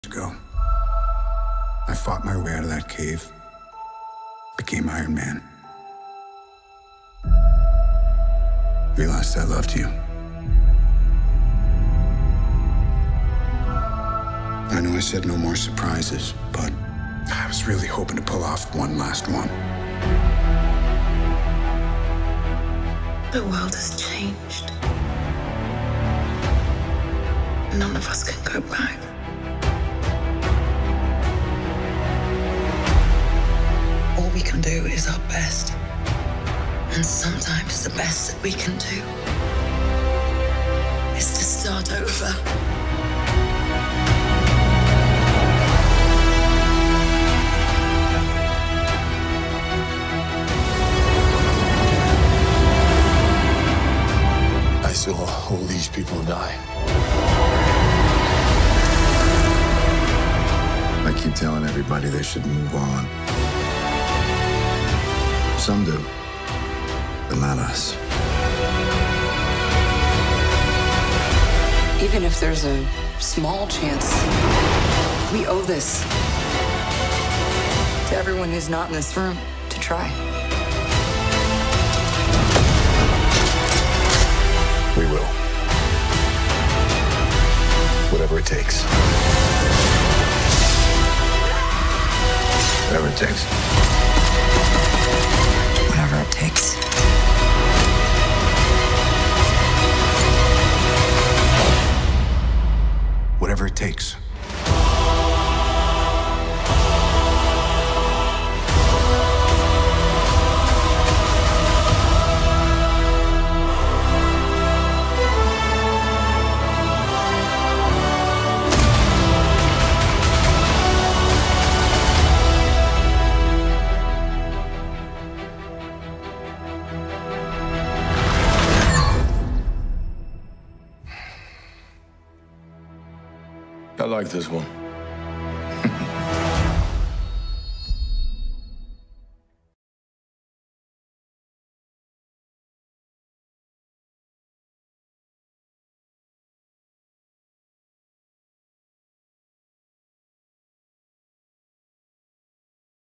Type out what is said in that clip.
Ago, I fought my way out of that cave, became Iron Man. Realized I loved you. I know I said no more surprises, but I was really hoping to pull off one last one. The world has changed. None of us can go back. All we can do is our best. And sometimes the best that we can do is to start over. I saw all these people die. I keep telling everybody they should move on. Some do, but not us. Even if there's a small chance, we owe this to everyone who's not in this room to try. We will. Whatever it takes. Whatever it takes. Whatever it takes. Whatever it takes. I like this one.